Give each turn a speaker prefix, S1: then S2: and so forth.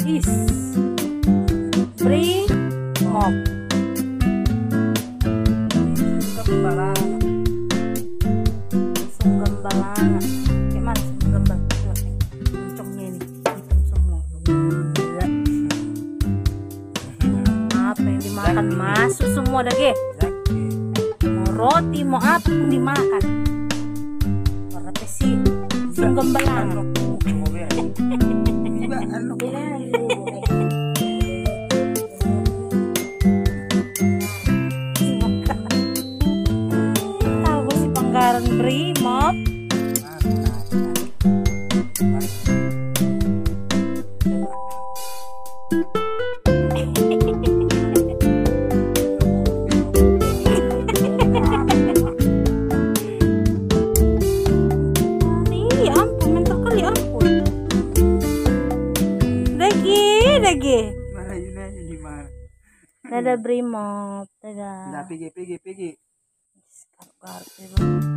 S1: is Bri Mop. Sunggam balanga. Sunggam balanga. Gimana sunggam balanga? Muncungnya ini hitam semua. Apa yang dimakan masuk semua dah ge. Mau roti mau apa pun dimakan. Berarti sih sunggam balanga. Tahu si panggaran Bri Mop. Lagi. Dadah Bri Mop, dadah.
S2: Pergi.
S1: Garuk-garuk